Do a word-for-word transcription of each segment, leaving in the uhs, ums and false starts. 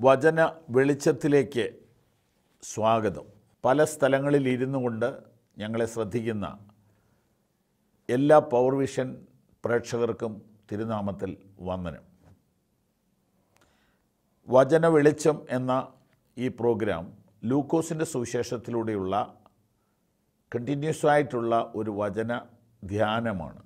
വചന വെളിച്ചത്തിലേക്ക് സ്വാഗതം. പല സ്ഥലങ്ങളിൽ ഇരുന്നു കൊണ്ട് ഞങ്ങളെ ശ്രദ്ധിക്കുന്ന എല്ലാ പവർവിഷൻ പ്രേക്ഷകർക്കും തിരുനാമത്തിൽ വന്ദനം. വചന വെളിച്ചം എന്ന ഈ പ്രോഗ്രാം ലൂക്കോസിൻ്റെ സുവിശേഷത്തിലൂടെയുള്ള കണ്ടിന്യൂസ് ആയിട്ടുള്ള ഒരു വചന ധ്യാനമാണ്.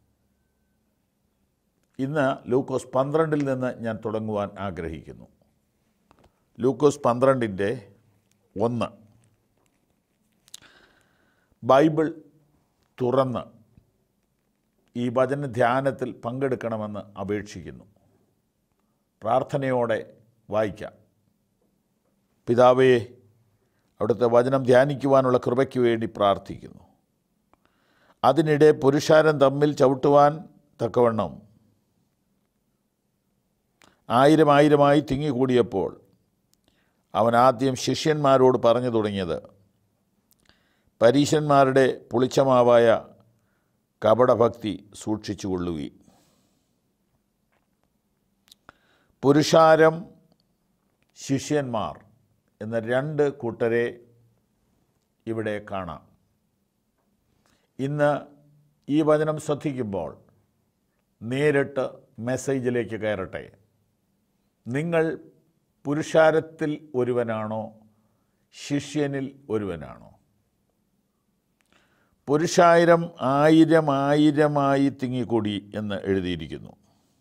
ഇന്ന് ലൂക്കോസ് പന്ത്രണ്ടിൽ നിന്ന് ഞാൻ തുടങ്ങുവാൻ ആഗ്രഹിക്കുന്നു. ലൂക്കോസ് പന്ത്രണ്ടിൻ്റെ ഒന്ന്. ബൈബിൾ തുറന്ന് ഈ വചന ധ്യാനത്തിൽ പങ്കെടുക്കണമെന്ന് അപേക്ഷിക്കുന്നു. പ്രാർത്ഥനയോടെ വായിക്കാം. പിതാവേ, അവിടുത്തെ വചനം ധ്യാനിക്കുവാനുള്ള കൃപയ്ക്ക് വേണ്ടി പ്രാർത്ഥിക്കുന്നു. അതിനിടെ പുരുഷാരം തമ്മിൽ ചവിട്ടുവാൻ തക്കവണ്ണം ആയിരം ആയിരമായി തിങ്ങിക്കൂടിയപ്പോൾ അവൻ ആദ്യം ശിഷ്യന്മാരോട് പറഞ്ഞു തുടങ്ങിയത്, പരീശന്മാരുടെ പുളിച്ചമാവായ കപടഭക്തി സൂക്ഷിച്ചുകൊള്ളുവീൻ. പുരുഷാരം, ശിഷ്യന്മാർ എന്ന രണ്ട് കൂട്ടരെ ഇവിടെ കാണാം. ഇന്ന് ഈ വചനം ശ്രദ്ധിക്കുമ്പോൾ നേരിട്ട് മെസ്സേജിലേക്ക് കയറട്ടെ. നിങ്ങൾ പുരുഷാരത്തിൽ ഒരുവനാണോ, ശിഷ്യനിൽ ഒരുവനാണോ? പുരുഷായിരം ആയിരം ആയിരമായി തിങ്ങിക്കൂടി എന്ന് എഴുതിയിരിക്കുന്നു.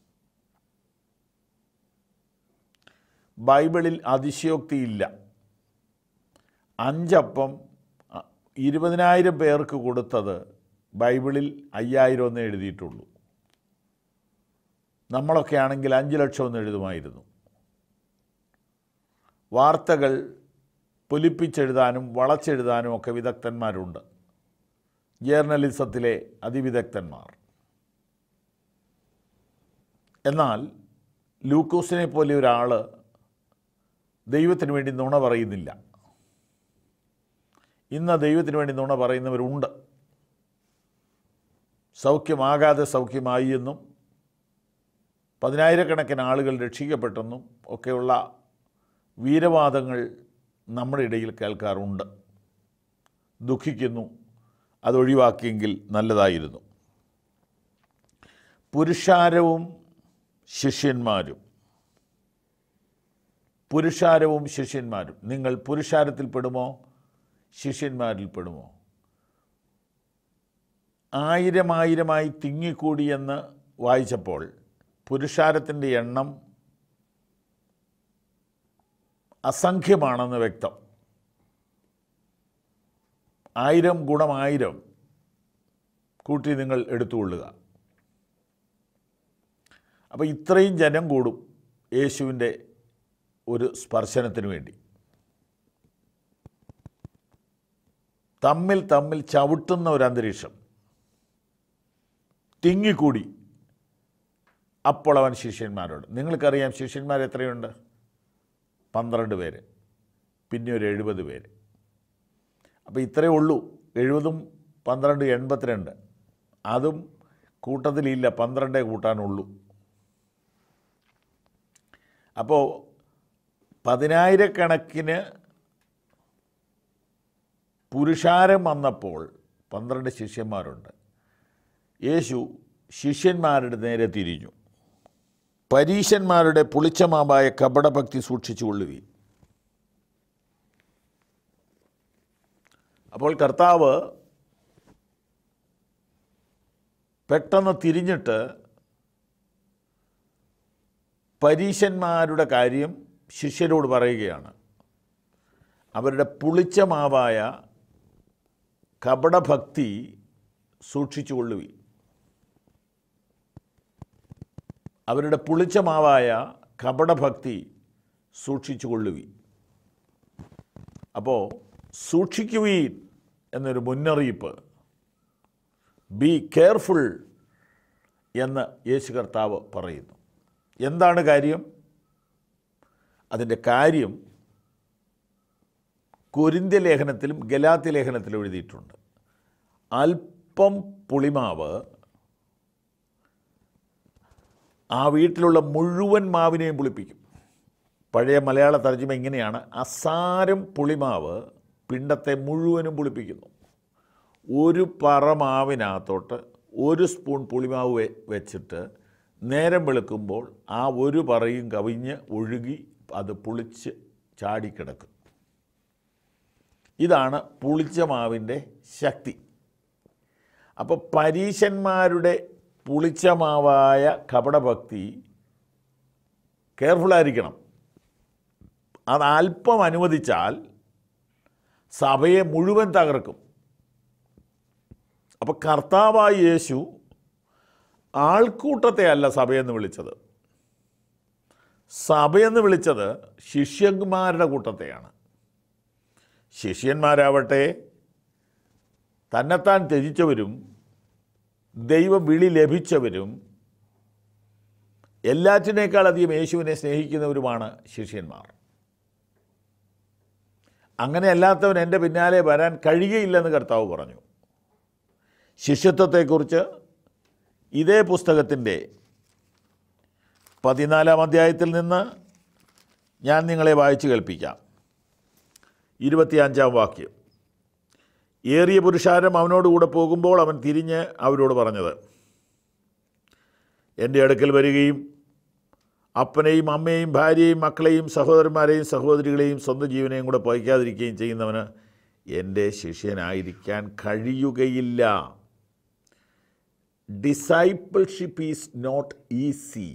ബൈബിളിൽ അതിശയോക്തിയില്ല. അഞ്ചപ്പം ഇരുപതിനായിരം പേർക്ക് കൊടുത്തത് ബൈബിളിൽ അയ്യായിരം എന്ന് എഴുതിയിട്ടുള്ളൂ. നമ്മളൊക്കെ ആണെങ്കിൽ അഞ്ച് ലക്ഷം എന്ന് എഴുതുമായിരുന്നു. വാർത്തകൾ പൊലിപ്പിച്ചെഴുതാനും വളച്ചെഴുതാനും ഒക്കെ വിദഗ്ധന്മാരുണ്ട്, ജേർണലിസത്തിലെ അതിവിദഗ്ധന്മാർ. എന്നാൽ ലൂക്കോസിനെ പോലെ ഒരാൾ ദൈവത്തിന് വേണ്ടി നുണ പറയുന്നില്ല. ഇന്ന് ദൈവത്തിന് വേണ്ടി നുണ പറയുന്നവരുണ്ട്. സൗഖ്യമാകാതെ സൗഖ്യമായി എന്നും പതിനായിരക്കണക്കിന് ആളുകൾ രക്ഷിക്കപ്പെട്ടെന്നും ഒക്കെയുള്ള വീരവാദങ്ങൾ നമ്മുടെ ഇടയിൽ കേൾക്കാറുണ്ട്. ദുഃഖിക്കുന്നു. അതൊഴിവാക്കിയെങ്കിൽ നല്ലതായിരുന്നു. പുരുഷാരവും ശിഷ്യന്മാരും പുരുഷാരവും ശിഷ്യന്മാരും നിങ്ങൾ പുരുഷാരത്തിൽ പെടുമോ, ശിഷ്യന്മാരിൽ പെടുമോ? ആയിരം ആയിരമായി തിങ്ങിക്കൂടിയെന്ന് വായിച്ചപ്പോൾ പുരുഷാരത്തിൻ്റെ എണ്ണം അസംഖ്യമാണെന്ന് വ്യക്തം. ആയിരം ഗുണം ആയിരം കൂട്ടി നിങ്ങൾ എടുത്തുകൊള്ളുക. അപ്പോൾ ഇത്രയും ജനം കൂടും യേശുവിൻ്റെ ഒരു സ്പർശനത്തിന് വേണ്ടി. തമ്മിൽ തമ്മിൽ ചവിട്ടുന്ന ഒരു അന്തരീക്ഷം തിങ്ങിക്കൂടി. അപ്പോൾ അവൻ ശിഷ്യന്മാരോട്, നിങ്ങൾക്കറിയാം ശിഷ്യന്മാർ എത്രയുണ്ട്? പന്ത്രണ്ട് പേര്, പിന്നെ ഒരു എഴുപത് പേര്. അപ്പോൾ ഇത്രയേ ഉള്ളൂ. എഴുപതും പന്ത്രണ്ട് എൺപത്തിരണ്ട്. അതും കൂട്ടത്തിലില്ല, പന്ത്രണ്ടേ കൂട്ടാനുള്ളൂ. അപ്പോൾ പതിനായിരക്കണക്കിന് പുരുഷാരം വന്നപ്പോൾ പന്ത്രണ്ട് ശിഷ്യന്മാരുണ്ട്. യേശു ശിഷ്യന്മാരുടെ നേരെ തിരിഞ്ഞു. പരീശന്മാരുടെ പുളിച്ചമാവായ കപടഭക്തി സൂക്ഷിച്ചുകൊള്ളുവീൻ. അപ്പോൾ കർത്താവ് പെട്ടെന്ന് തിരിഞ്ഞിട്ട് പരീശന്മാരുടെ കാര്യം ശിഷ്യരോട് പറയുകയാണ്. അവരുടെ പുളിച്ചമാവായ കപടഭക്തി സൂക്ഷിച്ചുകൊള്ളുവീൻ. അവരുടെ പുളിച്ചമാവായ കപടഭക്തി സൂക്ഷിച്ചുകൊള്ളുവീൻ. അപ്പോൾ സൂക്ഷിക്കുവീൻ എന്നൊരു മുന്നറിയിപ്പ്, ബി കെയർഫുൾ എന്ന് യേശു കർത്താവ് പറയുന്നു. എന്താണ് കാര്യം? അതിൻ്റെ കാര്യം കൊരിന്ത്യ ലേഖനത്തിലും ഗലാത്യ ലേഖനത്തിലും എഴുതിയിട്ടുണ്ട്. അല്പം പുളിമാവ് ആ വീട്ടിലുള്ള മുഴുവൻ മാവിനെയും പുളിപ്പിക്കും. പഴയ മലയാള തർജ്ജിമ ഇങ്ങനെയാണ്: അസാരം പുളിമാവ് പിണ്ടത്തെ മുഴുവനും പുളിപ്പിക്കുന്നു. ഒരു പറ മാവിനകത്തോട്ട് ഒരു സ്പൂൺ പുളിമാവ് വെച്ചിട്ട് നേരം വെളുക്കുമ്പോൾ ആ ഒരു പറയും കവിഞ്ഞ് ഒഴുകി അത് പുളിച്ച് ചാടിക്കിടക്കും. ഇതാണ് പുളിച്ച മാവിൻ്റെ ശക്തി. അപ്പോൾ പരീശന്മാരുടെ പുളിച്ച മാവായ കപടഭക്തി കെയർഫുള്ളായിരിക്കണം. അത് അല്പം അനുവദിച്ചാൽ സഭയെ മുഴുവൻ തകർക്കും. അപ്പോൾ കർത്താവായ യേശു ആൾക്കൂട്ടത്തെ അല്ല സഭയെന്ന് വിളിച്ചത്. സഭയെന്ന് വിളിച്ചത് ശിഷ്യന്മാരുടെ കൂട്ടത്തെയാണ്. ശിഷ്യന്മാരാവട്ടെ തന്നെത്താൻ ത്യജിച്ചവരും ദൈവ വിളി ലഭിച്ചവരും എല്ലാറ്റിനേക്കാളധികം യേശുവിനെ സ്നേഹിക്കുന്നവരുമാണ് ശിഷ്യന്മാർ. അങ്ങനെ അല്ലാത്തവൻ എൻ്റെ പിന്നാലെ വരാൻ കഴിയുകയില്ലെന്ന് കർത്താവ് പറഞ്ഞു. ശിഷ്യത്വത്തെക്കുറിച്ച് ഇതേ പുസ്തകത്തിൻ്റെ പതിനാലാം അധ്യായത്തിൽ നിന്ന് ഞാൻ നിങ്ങളെ വായിച്ചു കേൾപ്പിക്കാം. ഇരുപത്തിയഞ്ചാം വാക്യം: ഏറിയ പുരുഷാരം അവനോടുകൂടെ പോകുമ്പോൾ അവൻ തിരിഞ്ഞ് അവരോട് പറഞ്ഞത്, എൻ്റെ അടുക്കൽ വരികയും അപ്പനെയും അമ്മയെയും ഭാര്യയെയും മക്കളെയും സഹോദരന്മാരെയും സഹോദരികളെയും സ്വന്തം ജീവനെയും കൂടെ പഴിക്കാതിരിക്കുകയും ചെയ്യുന്നവന് എൻ്റെ ശിഷ്യനായിരിക്കാൻ കഴിയുകയില്ല. Discipleship is not easy.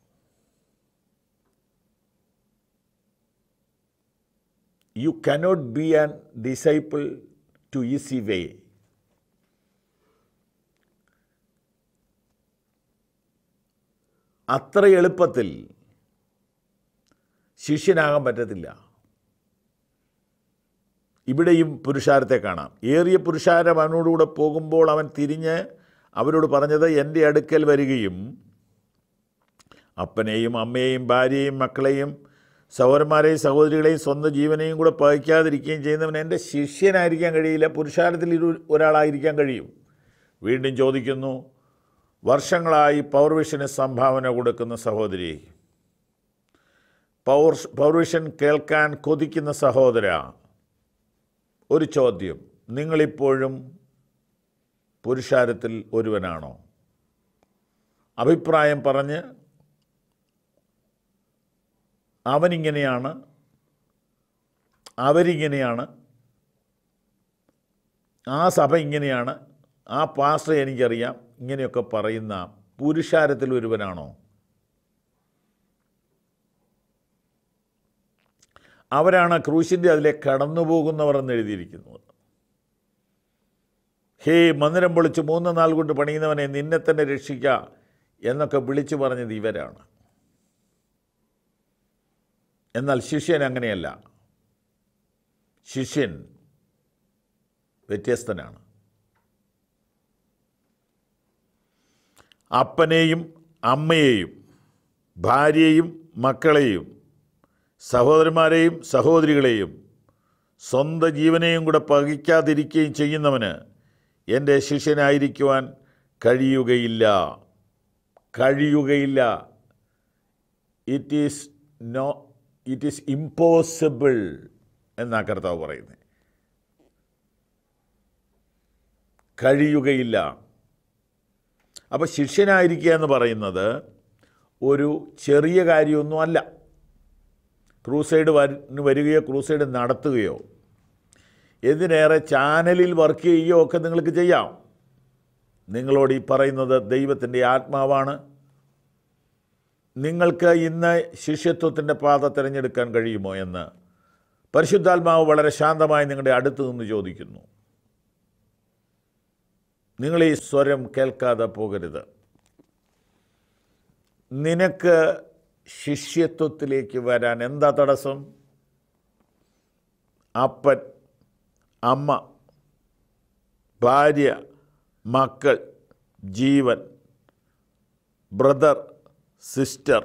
You cannot be a disciple to easy way. അത്ര എളുപ്പത്തിൽ ശിഷ്യനാകാൻ പറ്റത്തില്ല. ഇവിടെയും പുരുഷാരത്തെ കാണാം. ഏറിയ പുരുഷാരം അവനോടുകൂടെ പോകുമ്പോൾ അവൻ തിരിഞ്ഞ് അവരോട് പറഞ്ഞത്, എൻ്റെ അടുക്കൽ വരികയും അപ്പനെയും അമ്മയെയും ഭാര്യയെയും മക്കളെയും സഹോദരന്മാരെയും സഹോദരികളെയും സ്വന്തം ജീവനെയും കൂടെ പഴിക്കാതിരിക്കുകയും ചെയ്യുന്നവൻ എൻ്റെ ശിഷ്യനായിരിക്കാൻ കഴിയില്ല. പുരുഷാരത്തിൽ ഇരു ഒരാളായിരിക്കാൻ കഴിയും. വീണ്ടും ചോദിക്കുന്നു, വർഷങ്ങളായി പവർവിഷന് സംഭാവന കൊടുക്കുന്ന സഹോദരി, പവർ പവർവിഷൻ കേൾക്കാൻ കൊതിക്കുന്ന സഹോദര, ഒരു ചോദ്യം: നിങ്ങളിപ്പോഴും പുരുഷാരത്തിൽ ഒരുവനാണോ? അഭിപ്രായം പറഞ്ഞ് അവനിങ്ങനെയാണ്, അവരിങ്ങനെയാണ്, ആ സഭ ഇങ്ങനെയാണ്, ആ പാസ്റ്റർ എനിക്കറിയാം, ഇങ്ങനെയൊക്കെ പറയുന്ന പുരുഷാരത്തിൽ ഒരുവനാണോ? അവരാണ് ക്രൂശിൻ്റെ അതിലെ കടന്നു പോകുന്നവർ എന്ന് എഴുതിയിരിക്കുന്നത്. ഹേ മന്ദിരം പൊളിച്ച് മൂന്ന് നാൾ കൊണ്ട് പണിയുന്നവനെ, നിന്നെ തന്നെ രക്ഷിക്കുക എന്നൊക്കെ വിളിച്ചു പറഞ്ഞത് ഇവരാണ്. എന്നാൽ ശിഷ്യൻ അങ്ങനെയല്ല. ശിഷ്യൻ വ്യത്യസ്തനാണ്. അപ്പനെയും അമ്മയെയും ഭാര്യയെയും മക്കളെയും സഹോദരന്മാരെയും സഹോദരികളെയും സ്വന്തം ജീവനെയും കൂടെ പകിക്കാതിരിക്കുകയും ചെയ്യുന്നവന് എൻ്റെ ശിഷ്യനായിരിക്കുവാൻ കഴിയുകയില്ല. കഴിയുകയില്ല. It is no it is impossible എന്നാ കർത്താവ് പറയുന്നത്. കഴിയുകയില്ല. അപ്പോൾ ശിഷ്യനായിരിക്കുക എന്ന് പറയുന്നത് ഒരു ചെറിയ കാര്യമൊന്നും അല്ല. ക്രൂസൈഡ് വരികയോ ക്രൂസൈഡ് നടത്തുകയോ എന്തിനേറെ ചാനലിൽ വർക്ക് ചെയ്യുകയോ ഒക്കെ നിങ്ങൾക്ക് ചെയ്യാം. നിങ്ങളോട് ഈ പറയുന്നത് ദൈവത്തിൻ്റെ ആത്മാവാണ്. നിങ്ങൾക്ക് ഇന്ന് ശിഷ്യത്വത്തിൻ്റെ പാത തിരഞ്ഞെടുക്കാൻ കഴിയുമോ എന്ന് പരിശുദ്ധാത്മാവ് വളരെ ശാന്തമായി നിങ്ങളുടെ അടുത്ത് നിന്ന് ചോദിക്കുന്നു. നിങ്ങൾ ഈ സ്വരം കേൾക്കാതെ പോകരുത്. നിനക്ക് ശിഷ്യത്വത്തിലേക്ക് വരാൻ എന്താ തടസ്സം? അപ്പൻ, അമ്മ, ഭാര്യ, മക്കൾ, ജീവൻ, ബ്രദർ, സിസ്റ്റർ,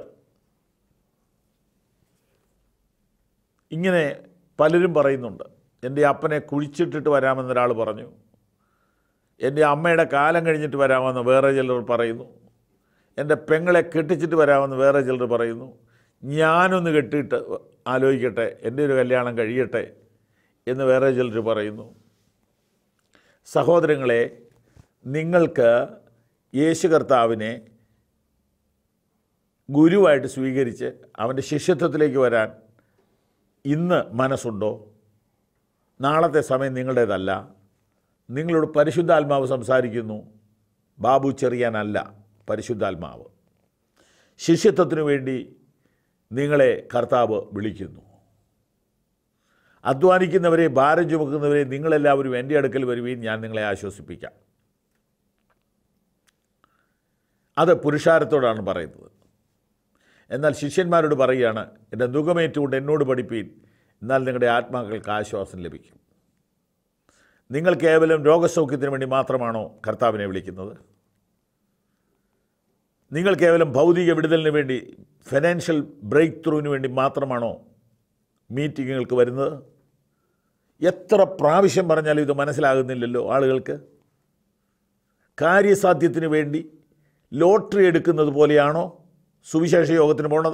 ഇങ്ങനെ പലരും പറയുന്നുണ്ട്. എൻ്റെ അപ്പനെ കുഴിച്ചിട്ടിട്ട് വരാമെന്നൊരാൾ പറഞ്ഞു. എൻ്റെ അമ്മയുടെ കാലം കഴിഞ്ഞിട്ട് വരാമെന്ന് വേറെ ചിലർ പറയുന്നു. എൻ്റെ പെങ്ങളെ കെട്ടിച്ചിട്ട് വരാമെന്ന് വേറെ ചിലർ പറയുന്നു. ഞാനൊന്ന് കെട്ടിയിട്ട് ആലോചിക്കട്ടെ, എൻ്റെ ഒരു കല്യാണം കഴിയട്ടെ എന്ന് വേറെ ചിലർ പറയുന്നു. സഹോദരങ്ങളെ, നിങ്ങൾക്ക് യേശു കർത്താവിനെ ഗുരുവായിട്ട് സ്വീകരിച്ച് അവൻ്റെ ശിഷ്യത്വത്തിലേക്ക് വരാൻ ഇന്ന് മനസ്സുണ്ടോ? നാളത്തെ സമയം നിങ്ങളുടേതല്ല. നിങ്ങളോട് പരിശുദ്ധാത്മാവ് സംസാരിക്കുന്നു. ബാബു ചെറിയാനല്ല, പരിശുദ്ധാത്മാവ്. ശിഷ്യത്വത്തിനു വേണ്ടി നിങ്ങളെ കർത്താവ് വിളിക്കുന്നു. അധ്വാനിക്കുന്നവരെ, ഭാരം ചുമക്കുന്നവരെ നിങ്ങളെല്ലാവരും എൻ്റെ അടുക്കൽ വരുവീൻ, ഞാൻ നിങ്ങളെ ആശ്വസിപ്പിക്കാം. അത് പുരുഷാരത്തോടാണ് പറയുന്നത്. എന്നാൽ ശിഷ്യന്മാരോട് പറയുകയാണ്, എൻ്റെ നുകമേറ്റുകൊണ്ട് എന്നോട് പഠിപ്പീൻ, എന്നാൽ നിങ്ങളുടെ ആത്മാക്കൾക്ക് ആശ്വാസം ലഭിക്കും. നിങ്ങൾ കേവലം രോഗസൗഖ്യത്തിന് വേണ്ടി മാത്രമാണോ കർത്താവിനെ വിളിക്കുന്നത്? നിങ്ങൾ കേവലം ഭൗതിക വിടുതലിന് വേണ്ടി, ഫിനാൻഷ്യൽ ബ്രേക്ക് ത്രൂവിന് വേണ്ടി മാത്രമാണോ മീറ്റിങ്ങുകൾക്ക് വരുന്നത്? എത്ര പ്രാവശ്യം പറഞ്ഞാലും ഇത് മനസ്സിലാകുന്നില്ലല്ലോ ആളുകൾക്ക്. കാര്യസാധ്യത്തിന് വേണ്ടി ലോട്ടറി എടുക്കുന്നത് പോലെയാണോ സുവിശേഷ യോഗത്തിന് പോണത്?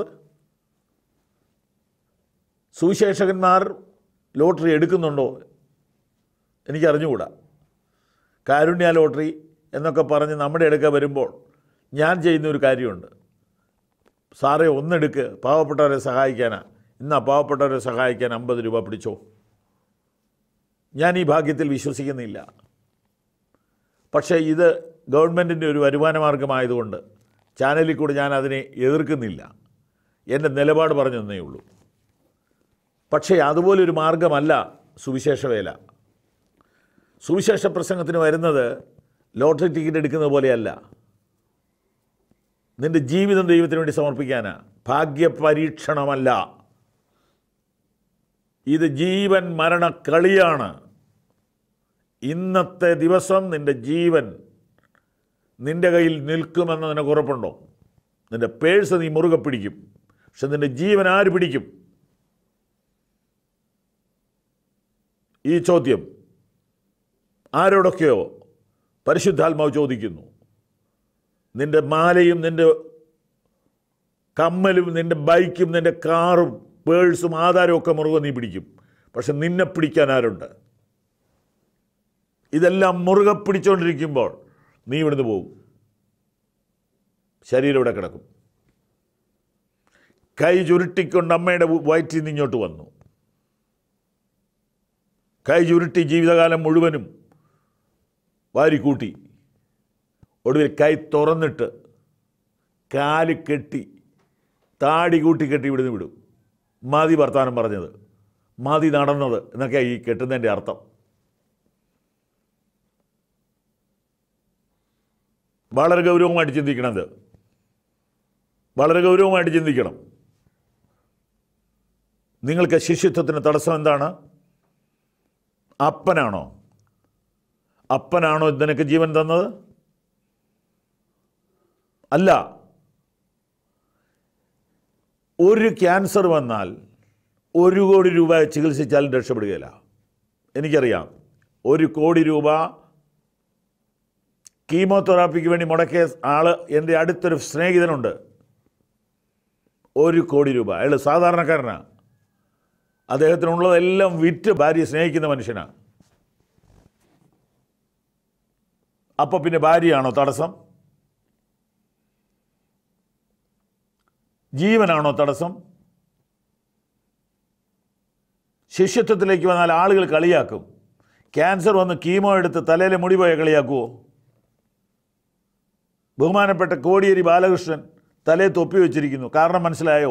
സുവിശേഷകന്മാർ ലോട്ടറി എടുക്കുന്നുണ്ടോ? എനിക്കറിഞ്ഞുകൂടാ. കാരുണ്യ ലോട്ടറി എന്നൊക്കെ പറഞ്ഞ് നമ്മുടെ അടുക്ക വരുമ്പോൾ ഞാൻ ചെയ്യുന്നൊരു കാര്യമുണ്ട്. സാറേ ഒന്നെടുക്ക്, പാവപ്പെട്ടവരെ സഹായിക്കാനാ. ഇന്നാ പാവപ്പെട്ടവരെ സഹായിക്കാൻ അമ്പത് രൂപ പിടിച്ചോ. ഞാൻ ഈ ഭാഗ്യത്തിൽ വിശ്വസിക്കുന്നില്ല. പക്ഷേ ഇത് ഗവൺമെൻറ്റിൻ്റെ ഒരു വരുമാന മാർഗമായതുകൊണ്ട് ചാനലിൽ കൂടെ ഞാൻ അതിനെ എതിർക്കുന്നില്ല. എൻ്റെ നിലപാട് പറഞ്ഞു തന്നേ ഉള്ളൂ. പക്ഷേ അതുപോലൊരു മാർഗമല്ല സുവിശേഷ വേല. സുവിശേഷ പ്രസംഗത്തിന് വരുന്നത് ലോട്ടറി ടിക്കറ്റ് എടുക്കുന്നത് പോലെയല്ല. നിൻ്റെ ജീവിതം ദൈവത്തിന് വേണ്ടി സമർപ്പിക്കാനാ. ഭാഗ്യപരീക്ഷണമല്ല. ഇത് ജീവൻ മരണ കളിയാണ്. ഇന്നത്തെ ദിവസം നിൻ്റെ ജീവൻ നിൻ്റെ കയ്യിൽ നിൽക്കുമെന്ന് നിനക്ക് ഉറപ്പുണ്ടോ? നിൻ്റെ പേഴ്സ് നീ മുറുകെ പിടിക്കും, പക്ഷെ നിൻ്റെ ജീവൻ ആര് പിടിക്കും? ഈ ചോദ്യം ആരോടൊക്കെയോ പരിശുദ്ധാത്മാവ് ചോദിക്കുന്നു. നിൻ്റെ മാലയും നിൻ്റെ കമ്മലും നിൻ്റെ ബൈക്കും നിൻ്റെ കാറും പേഴ്സും ആധാരവും ഒക്കെ മുറുകെ നീ പിടിക്കും, പക്ഷെ നിന്നെ പിടിക്കാൻ ആരുണ്ട്? ഇതെല്ലാം മുറുകെ പിടിച്ചുകൊണ്ടിരിക്കുമ്പോൾ നീ ഇവിടുന്ന് പോകും. ശരീരം ഇവിടെ കിടക്കും. കൈ ചുരുട്ടിക്കൊണ്ട് അമ്മയുടെ വയറ്റിൽ നിന്ന് ഇങ്ങോട്ട് വന്നു. കൈ ചുരുട്ടി ജീവിതകാലം മുഴുവനും വാരിക്കൂട്ടി. ഒടുവിൽ കൈ തുറന്നിട്ട് കാല് കെട്ടി താടി കൂട്ടി കെട്ടി ഇവിടുന്ന് വിടും. മതി വർത്താനം പറഞ്ഞത്, മതി നടന്നത് എന്നൊക്കെ ഈ കെട്ടുന്നതിൻ്റെ അർത്ഥം. വളരെ ഗൗരവമായിട്ട് ചിന്തിക്കണത്, വളരെ ഗൗരവമായിട്ട് ചിന്തിക്കണം. നിങ്ങൾക്ക് ശിഷ്യത്വത്തിന് തടസ്സം എന്താണ്? അപ്പനാണോ? അപ്പനാണോ നിനക്ക് ജീവൻ തന്നത്? അല്ല. ഒരു ക്യാൻസർ വന്നാൽ ഒരു കോടി രൂപ ചികിത്സിച്ചാലും രക്ഷപ്പെടുകയില്ല. എനിക്കറിയാം. ഒരു കോടി രൂപ കീമോതെറാപ്പിക്ക് വേണ്ടി മുടക്കിയ ആൾ എൻ്റെ അടുത്തൊരു സ്നേഹിതനുണ്ട്. ഒരു കോടി രൂപ. അയാൾ സാധാരണക്കാരനാണ്. അദ്ദേഹത്തിനുള്ളതെല്ലാം വിറ്റ് ഭാര്യയെ സ്നേഹിക്കുന്ന മനുഷ്യനാണ്. അപ്പോൾ പിന്നെ ഭാര്യയാണോ തടസ്സം? ജീവനാണോ തടസ്സം? ശിഷ്യത്വത്തിലേക്ക് വന്നാൽ ആളുകൾ കളിയാക്കും. ക്യാൻസർ വന്ന് കീമോ എടുത്ത് തലയിലെ മുടി പോയ കളിയാക്കുമോ? ബഹുമാനപ്പെട്ട കോടിയേരി ബാലകൃഷ്ണൻ തലയെ തൊപ്പി വെച്ചിരിക്കുന്നു. കാരണം മനസ്സിലായോ?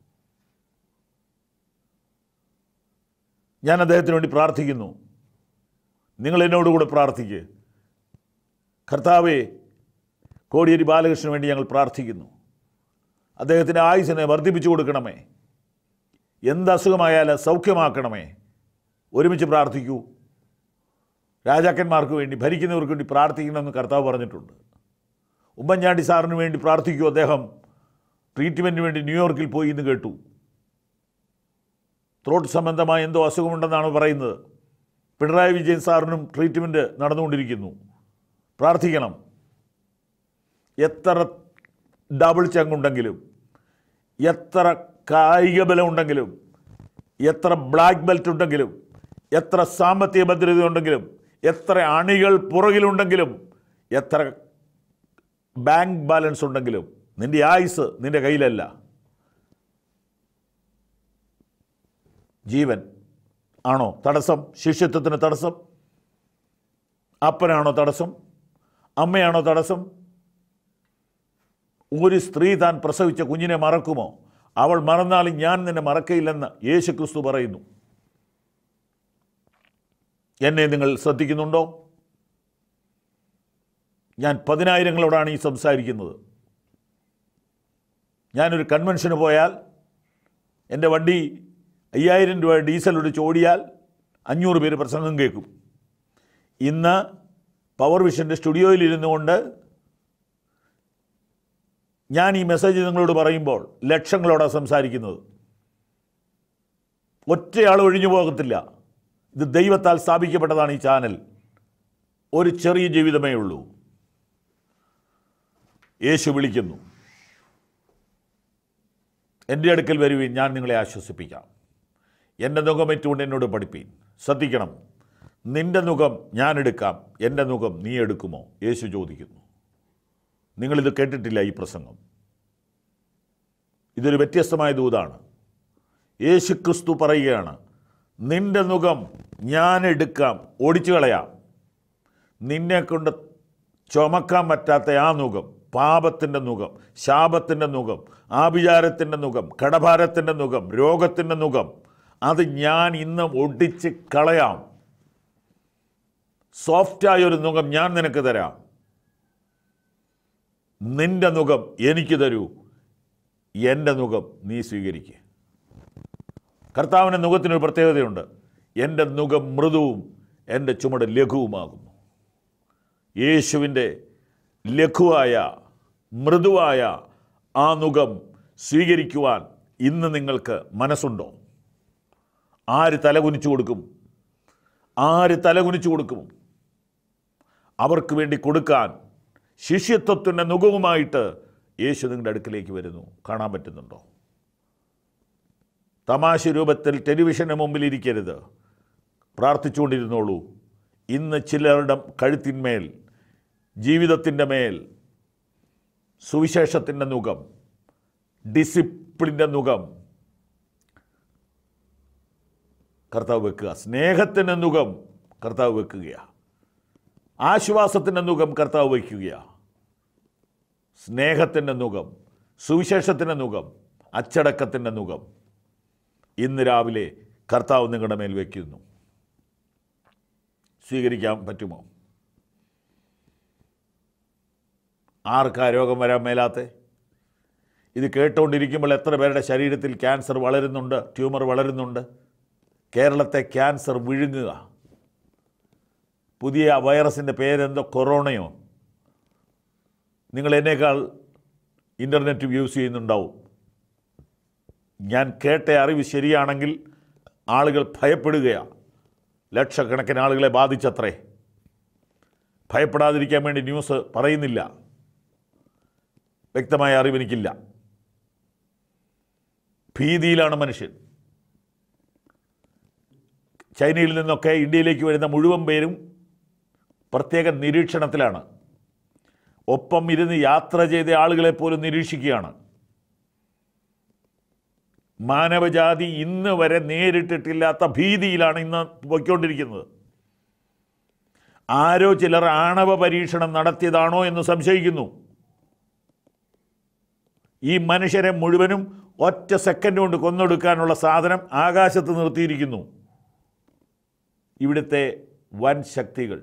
ഞാൻ അദ്ദേഹത്തിന് വേണ്ടി പ്രാർത്ഥിക്കുന്നു. നിങ്ങൾ എന്നോടുകൂടെ പ്രാർത്ഥിക്കുക. കർത്താവേ, കോടിയേരി ബാലകൃഷ്ണന് വേണ്ടി ഞങ്ങൾ പ്രാർത്ഥിക്കുന്നു. അദ്ദേഹത്തിൻ്റെ ആയുസ്സിനെ വർദ്ധിപ്പിച്ചു കൊടുക്കണമേ. എന്ത് അസുഖമായാലും സൗഖ്യമാക്കണമേ. ഒരുമിച്ച് പ്രാർത്ഥിക്കൂ. രാജാക്കന്മാർക്ക് വേണ്ടി, ഭരിക്കുന്നവർക്ക് വേണ്ടി പ്രാർത്ഥിക്കണമെന്ന് കർത്താവ് പറഞ്ഞിട്ടുണ്ട്. ഉമ്മൻചാണ്ടി സാറിന് വേണ്ടി പ്രാർത്ഥിക്കൂ. അദ്ദേഹം ട്രീറ്റ്മെൻറ്റിന് വേണ്ടി ന്യൂയോർക്കിൽ പോയി എന്ന് കേട്ടു. ത്രോട്ട് സംബന്ധമായ എന്തോ അസുഖമുണ്ടെന്നാണ് പറയുന്നത്. പിണറായി വിജയൻ സാറിനും ട്രീറ്റ്മെൻറ്റ് നടന്നുകൊണ്ടിരിക്കുന്നു. പ്രാർത്ഥിക്കണം. എത്ര ഡബിൾ ചങ്കുണ്ടെങ്കിലും, എത്ര കായിക ബലം ഉണ്ടെങ്കിലും, എത്ര ബ്ലാക്ക് ബെൽറ്റ് ഉണ്ടെങ്കിലും, എത്ര സാമ്പത്തിക ഭദ്രത ഉണ്ടെങ്കിലും, എത്ര അണികൾ പുറകിലുണ്ടെങ്കിലും, എത്ര ബാങ്ക് ബാലൻസ് ഉണ്ടെങ്കിലും, നിൻ്റെ ആയുസ് നിൻ്റെ കയ്യിലല്ല. ജീവൻ ആണോ തടസ്സം? ശിഷ്യത്വത്തിന് തടസ്സം? അപ്പനാണോ തടസ്സം? അമ്മയാണോ തടസ്സം? ഒരു സ്ത്രീ താൻ പ്രസവിച്ച കുഞ്ഞിനെ മറക്കുമോ? അവൾ മറന്നാലും ഞാൻ നിന്നെ മറക്കയില്ലെന്ന് യേശു ക്രിസ്തു പറയുന്നു. എന്നെ നിങ്ങൾ ശ്രദ്ധിക്കുന്നുണ്ടോ? ഞാൻ പതിനായിരങ്ങളോടാണ് ഈ സംസാരിക്കുന്നത്. ഞാനൊരു കൺവെൻഷന് പോയാൽ എൻ്റെ വണ്ടി അയ്യായിരം രൂപ ഡീസൽ ഒടിച്ച് ഓടിയാൽ അഞ്ഞൂറ് പേര് പ്രസംഗം കേൾക്കും. ഇന്ന് പവർ വിഷൻ്റെ സ്റ്റുഡിയോയിൽ കൊണ്ട് ഞാൻ ഈ മെസ്സേജ് നിങ്ങളോട് പറയുമ്പോൾ ലക്ഷങ്ങളോടാണ് സംസാരിക്കുന്നത്. ഒറ്റയാൾ ഒഴിഞ്ഞു പോകത്തില്ല. ഇത് ദൈവത്താൽ സ്ഥാപിക്കപ്പെട്ടതാണ് ഈ ചാനൽ. ഒരു ചെറിയ ജീവിതമേ ഉള്ളൂ. യേശു വിളിക്കുന്നു, എൻ്റെ അടുക്കൽ വരുവീൻ, ഞാൻ നിങ്ങളെ ആശ്വസിപ്പിക്കാം. എൻ്റെ നുഖമേറ്റുകൊണ്ട് എന്നോട് പഠിപ്പീൻ. ശ്രദ്ധിക്കണം, നിൻ്റെ നുഖം ഞാൻ എടുക്കാം, എൻ്റെ നുഖം നീ എടുക്കുമോ? യേശു ചോദിക്കുന്നു. നിങ്ങളിത് കേട്ടിട്ടില്ല ഈ പ്രസംഗം. ഇതൊരു വ്യത്യസ്തമായ ദൂതാണ്. യേശു ക്രിസ്തു പറയുകയാണ്, നിൻ്റെ നുഖം ഞാൻ എടുക്കാം, ഓടിച്ചു കളയാം. നിന്നെ കൊണ്ട് ചുമക്കാൻ പറ്റാത്ത ആ നുഖം, പാപത്തിൻ്റെ നുഖം, ശാപത്തിൻ്റെ നുഖം, ആഭിചാരത്തിൻ്റെ നുഖം, കടഭാരത്തിൻ്റെ നുഖം, രോഗത്തിൻ്റെ നുഖം, അത് ഞാൻ ഇന്ന് ഒടിച്ച് കളയാം. സോഫ്റ്റായൊരു നുഖം ഞാൻ നിനക്ക് തരാം. നിൻ്റെ നുഖം എനിക്ക് തരൂ, എൻ്റെ നുഖം നീ സ്വീകരിക്കുക. കർത്താവിൻ്റെ നുഖത്തിനൊരു പ്രത്യേകതയുണ്ട്. എൻ്റെ നുഖം മൃദുവും എൻ്റെ ചുമട് ലഘുവുമാകുന്നു. യേശുവിൻ്റെ ലഘുവായ മൃദുവായ ആ നുഖം സ്വീകരിക്കുവാൻ ഇന്ന് നിങ്ങൾക്ക് മനസ്സുണ്ടോ? ആര് തലകുനിച്ചു കൊടുക്കും? ആര് തലകുനിച്ചു കൊടുക്കും? അവർക്ക് വേണ്ടി കൊടുക്കാൻ ശിഷ്യത്വത്തിൻ്റെ നുഖവുമായിട്ട് യേശു നിങ്ങളുടെ അടുക്കിലേക്ക് വരുന്നു. കാണാൻ പറ്റുന്നുണ്ടോ? തമാശ രൂപത്തിൽ ടെലിവിഷന് മുമ്പിൽ ഇരിക്കരുത്. പ്രാർത്ഥിച്ചുകൊണ്ടിരുന്നോളൂ. ഇന്ന് ചിലരുടെ കഴുത്തിന്മേൽ, ജീവിതത്തിൻ്റെ മേൽ സുവിശേഷത്തിൻ്റെ നുഖം, ഡിസിപ്ലിൻ്റെ നുഖം കർത്താവ് വെക്കുക. സ്നേഹത്തിൻ്റെ നുഖം കർത്താവ് വെക്കുകയാണ്. ആശ്വാസത്തിൻ്റെ നുഖം കർത്താവ് വയ്ക്കുകയാണ്. സ്നേഹത്തിൻ്റെ നുഖം, സുവിശേഷത്തിൻ്റെ നുഖം, അച്ചടക്കത്തിൻ്റെ നുഖം ഇന്ന് രാവിലെ കർത്താവ് നിങ്ങളുടെ മേൽ വയ്ക്കുന്നു. സ്വീകരിക്കാൻ പറ്റുമോ? ആർക്കാ രോഗം വരാൻ മേലാത്തെ? ഇത് കേട്ടുകൊണ്ടിരിക്കുമ്പോൾ എത്ര പേരുടെ ശരീരത്തിൽ ക്യാൻസർ വളരുന്നുണ്ട്, ട്യൂമർ വളരുന്നുണ്ട്. കേരളത്തെ ക്യാൻസർ വിഴുങ്ങുക. പുതിയ വൈറസിൻ്റെ പേരെന്തോ, കൊറോണയോ? നിങ്ങൾ എന്നേക്കാൾ ഇൻ്റർനെറ്റ് യൂസ് ചെയ്യുന്നുണ്ടാവും. ഞാൻ കേട്ട അറിവ് ശരിയാണെങ്കിൽ ആളുകൾ ഭയപ്പെടുകയാണ്. ലക്ഷക്കണക്കിന് ആളുകളെ ബാധിച്ചത്രേ. ഭയപ്പെടാതിരിക്കാൻ വേണ്ടി ന്യൂസ് പറയുന്നില്ല. വ്യക്തമായ അറിവെനിക്കില്ല. ഭീതിയിലാണ് മനുഷ്യൻ. ചൈനയിൽ നിന്നൊക്കെ ഇന്ത്യയിലേക്ക് വരുന്ന മുഴുവൻ പേരും പ്രത്യേക നിരീക്ഷണത്തിലാണ്. ഒപ്പം ഇരുന്ന് യാത്ര ചെയ്ത ആളുകളെ പോലും നിരീക്ഷിക്കുകയാണ്. മാനവജാതി ഇന്ന് വരെ നേരിട്ടിട്ടില്ലാത്ത ഭീതിയിലാണ് ഇന്ന് പോയിക്കൊണ്ടിരിക്കുന്നത്. ആരോ ചിലർ ആണവ പരീക്ഷണം നടത്തിയതാണോ എന്ന് സംശയിക്കുന്നു. ഈ മനുഷ്യരെ മുഴുവനും ഒറ്റ സെക്കൻഡ് കൊണ്ട് കൊന്നൊടുക്കാനുള്ള സാധനം ആകാശത്ത് നിർത്തിയിരിക്കുന്നു. ഇവിടുത്തെ വൻ ശക്തികൾ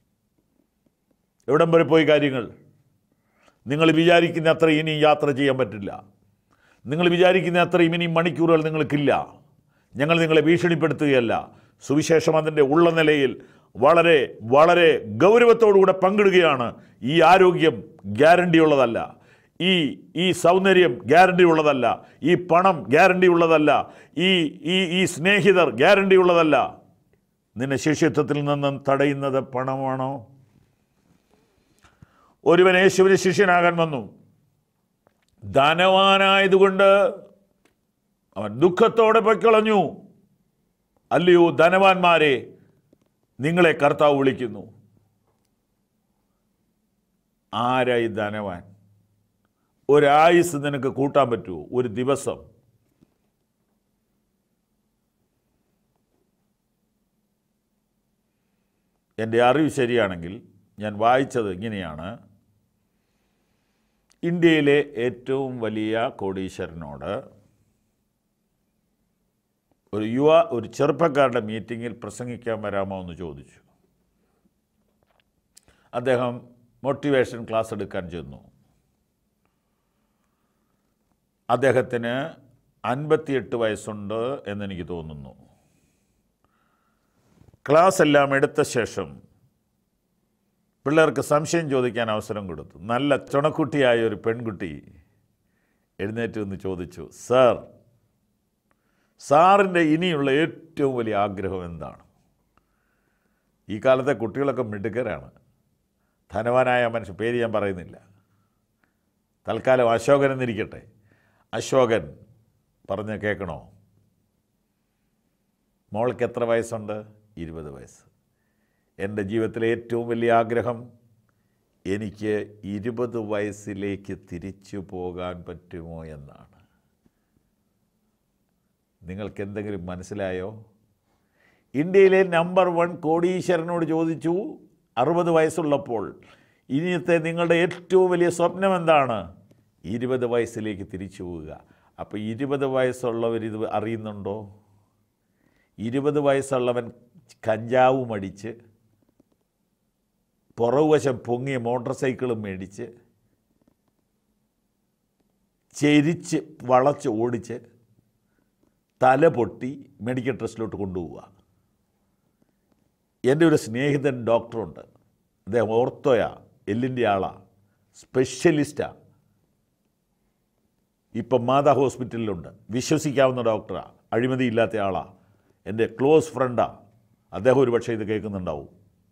എവിടം വരെ പോയി കാര്യങ്ങൾ? നിങ്ങൾ വിചാരിക്കുന്ന അത്ര ഇനി യാത്ര ചെയ്യാൻ പറ്റില്ല. നിങ്ങൾ വിചാരിക്കുന്ന അത്ര ഇനി മണിക്കൂറുകൾ നിങ്ങൾക്കില്ല. ഞങ്ങൾ നിങ്ങളെ ഭീഷണിപ്പെടുത്തുകയല്ല. സുവിശേഷം അതിൻ്റെ ഉള്ള നിലയിൽ വളരെ വളരെ ഗൗരവത്തോടുകൂടെ പങ്കിടുകയാണ്. ഈ ആരോഗ്യം ഗ്യാരണ്ടി ഉള്ളതല്ല. ഈ ഈ സൗന്ദര്യം ഗ്യാരണ്ടി ഉള്ളതല്ല. ഈ പണം ഗ്യാരണ്ടി ഉള്ളതല്ല. ഈ ഈ ഈ സ്നേഹിതർ ഗ്യാരണ്ടി ഉള്ളതല്ല. നിന്നെ ശിഷ്യത്വത്തിൽ നിന്നും തടയുന്നത് പണമാണോ? ഒരുവൻ യേശുവിന് ശിഷ്യനാകാൻ വന്നു. ധനവാനായതുകൊണ്ട് അവൻ ദുഃഖത്തോടെ പൊയ്ക്കളഞ്ഞു. അല്ലയോ ധനവാന്മാരെ, നിങ്ങളെ കർത്താവ് വിളിക്കുന്നു. ആരായി ധനവാൻ? ഒരായുസ് നിനക്ക് കൂട്ടാൻ പറ്റുമോ? ഒരു ദിവസം? എൻ്റെ അറിവ് ശരിയാണെങ്കിൽ ഞാൻ വായിച്ചത് ഇങ്ങനെയാണ്: ഇന്ത്യയിലെ ഏറ്റവും വലിയ കോടീശ്വരനോട് ഒരു യുവ ഒരു ചെറുപ്പക്കാരുടെ മീറ്റിങ്ങിൽ പ്രസംഗിക്കാൻ വരാമോ എന്ന് ചോദിച്ചു. അദ്ദേഹം മോട്ടിവേഷൻ ക്ലാസ് എടുക്കാൻ ചെന്നു. അദ്ദേഹത്തിന് അൻപത്തിയെട്ട് വയസ്സുണ്ട് എന്നെനിക്ക് തോന്നുന്നു. ക്ലാസ് എല്ലാം എടുത്ത ശേഷം പിള്ളേർക്ക് സംശയം ചോദിക്കാൻ അവസരം കൊടുത്തു. നല്ല ചുണക്കുട്ടിയായ ഒരു പെൺകുട്ടി എഴുന്നേറ്റ് നിന്ന് ചോദിച്ചു, സാർ, സാറിൻ്റെ ഇനിയുള്ള ഏറ്റവും വലിയ ആഗ്രഹം എന്താണ്? ഈ കാലത്തെ കുട്ടികളൊക്കെ മിടുക്കരാണ്. ധനവാനായ മനുഷ്യൻ, പേര് ഞാൻ പറയുന്നില്ല, തൽക്കാലം അശോകൻ എന്നിരിക്കട്ടെ. അശോകൻ പറഞ്ഞ് കേൾക്കണോ? മോൾക്ക് എത്ര വയസ്സുണ്ട്? ഇരുപത് വയസ്സ്. എൻ്റെ ജീവിതത്തിലെ ഏറ്റവും വലിയ ആഗ്രഹം എനിക്ക് ഇരുപത് വയസ്സിലേക്ക് തിരിച്ചു പോകാൻ പറ്റുമോ എന്നാണ്. നിങ്ങൾക്ക് എന്തെങ്കിലും മനസ്സിലായോ? ഇന്ത്യയിലെ നമ്പർ വൺ കോടീശ്വരനോട് ചോദിച്ചു, അറുപത് വയസ്സുള്ളപ്പോൾ ഇനിയത്തെ നിങ്ങളുടെ ഏറ്റവും വലിയ സ്വപ്നം എന്താണ്? ഇരുപത് വയസ്സിലേക്ക് തിരിച്ചു പോവുക. അപ്പോൾ ഇരുപത് വയസ്സുള്ളവരിത് അറിയുന്നുണ്ടോ? ഇരുപത് വയസ്സുള്ളവൻ കഞ്ചാവും അടിച്ച് പുറകുവശം പൊങ്ങിയ മോട്ടോർ സൈക്കിളും മേടിച്ച് ചെരിച്ച് വളച്ച് ഓടിച്ച് തല പൊട്ടി മെഡിക്കൽ ട്രസ്റ്റിലോട്ട് കൊണ്ടുപോവുക. എൻ്റെ ഒരു സ്നേഹിതൻ ഡോക്ടറുണ്ട്. അദ്ദേഹം ഓർത്തോയാ, എല്ലിൻ്റെ ആളാണ്, സ്പെഷ്യലിസ്റ്റാണ്. ഇപ്പം മാതാ ഹോസ്പിറ്റലിലുണ്ട്. വിശ്വസിക്കാവുന്ന ഡോക്ടറാണ്, അഴിമതിയില്ലാത്ത ആളാണ്, എൻ്റെ ക്ലോസ് ഫ്രണ്ടാണ്. അദ്ദേഹം ഒരു പക്ഷേ ഇത് കേൾക്കുന്നുണ്ടാവും.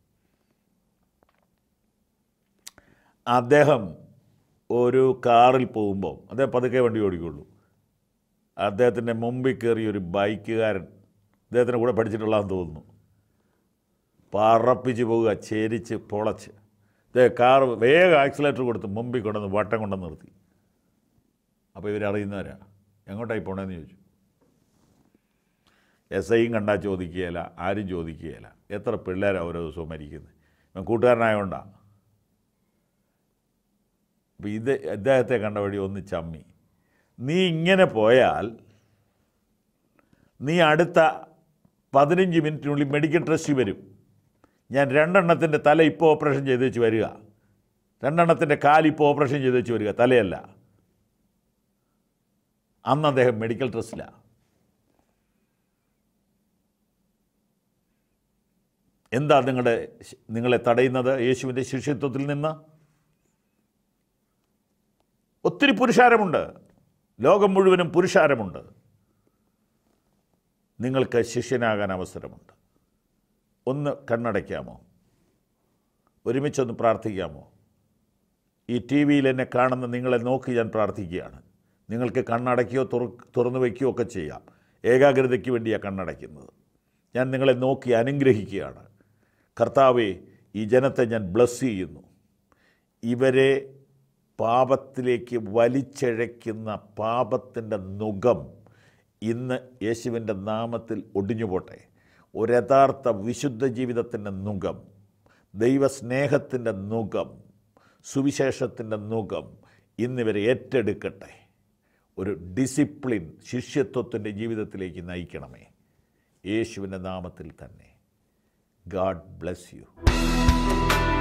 അദ്ദേഹം ഒരു കാറിൽ പോകുമ്പോൾ, അദ്ദേഹം പതുക്കെ വണ്ടി ഓടിക്കുള്ളൂ, അദ്ദേഹത്തിൻ്റെ മുമ്പിൽ കയറി ഒരു ബൈക്കുകാരൻ, അദ്ദേഹത്തിൻ്റെ കൂടെ പഠിച്ചിട്ടുള്ളതെന്ന് തോന്നുന്നു, പറപ്പിച്ച് പോവുക, ചേരിച്ച് പൊളച്ച്. അദ്ദേഹം കാർ വേഗം ആക്സിലേറ്റർ കൊടുത്ത് മുമ്പിൽ കൊണ്ടുവന്ന് വട്ടം കൊണ്ടുവന്ന് നിർത്തി. അപ്പോൾ ഇവരറിയുന്നവരാ. എങ്ങോട്ടായി പോകണമെന്ന് ചോദിച്ചു. എസ് ഐയും കണ്ടാൽ ചോദിക്കുകയില്ല, ആരും ചോദിക്കുകയില്ല. എത്ര പിള്ളേരാണ് ഓരോ ദിവസവും മരിക്കുന്നത്. ഇവൻ കൂട്ടുകാരനായതുകൊണ്ടാണ്. അപ്പോൾ ഇത് ഇദ്ദേഹത്തെ കണ്ട വഴി ഒന്ന് ചമ്മി. നീ ഇങ്ങനെ പോയാൽ നീ അടുത്ത പതിനഞ്ച് മിനിറ്റിനുള്ളിൽ മെഡിക്കൽ ട്രസ്റ്റ് വരും. ഞാൻ രണ്ടെണ്ണത്തിൻ്റെ തല ഇപ്പോൾ ഓപ്പറേഷൻ ചെയ്ത് വെച്ച് വരിക, രണ്ടെണ്ണത്തിൻ്റെ കാലിപ്പോൾ ഓപ്പറേഷൻ ചെയ്ത് വെച്ച് വരിക, തലയല്ല. അന്ന് അദ്ദേഹം മെഡിക്കൽ ട്രസ്റ്റിലാണ്. എന്താ നിങ്ങളുടെ നിങ്ങളെ തടയുന്നത് യേശുവിൻ്റെ ശിഷ്യത്വത്തിൽ നിന്ന്? ഒത്തിരി പുരുഷാരമുണ്ട്, ലോകം മുഴുവനും പുരുഷാരമുണ്ട്. നിങ്ങൾക്ക് ശിഷ്യനാകാൻ അവസരമുണ്ട്. ഒന്ന് കണ്ണടയ്ക്കാമോ? ഒരുമിച്ചൊന്ന് പ്രാർത്ഥിക്കാമോ? ഈ ടി വിയിൽ എന്നെ കാണുന്ന നിങ്ങളെ നോക്കി ഞാൻ പ്രാർത്ഥിക്കുകയാണ്. നിങ്ങൾക്ക് കണ്ണടയ്ക്കുകയോ തുറ തുറന്നു വയ്ക്കുകയോ ഒക്കെ ചെയ്യാം. ഏകാഗ്രതയ്ക്ക് വേണ്ടിയാണ് കണ്ണടയ്ക്കുന്നത്. ഞാൻ നിങ്ങളെ നോക്കി അനുഗ്രഹിക്കുകയാണ്. കർത്താവേ, ഈ ജനത്തെ ഞാൻ ബ്ലസ് ചെയ്യുന്നു. ഇവരെ പാപത്തിലേക്ക് വലിച്ചിഴയ്ക്കുന്ന പാപത്തിൻ്റെ നുകം ഇന്ന് യേശുവിൻ്റെ നാമത്തിൽ ഒടിഞ്ഞുപോട്ടെ. ഒരു യഥാർത്ഥ വിശുദ്ധ ജീവിതത്തിൻ്റെ നുകം, ദൈവസ്നേഹത്തിൻ്റെ നുകം, സുവിശേഷത്തിൻ്റെ നുകം ഇന്നിവരെ ഏറ്റെടുക്കട്ടെ. ഒരു ഡിസിപ്ലിൻ ശിഷ്യത്വത്തിൻ്റെ ജീവിതത്തിലേക്ക് നയിക്കണമേ, യേശുവിൻ്റെ നാമത്തിൽ തന്നെ. God bless you.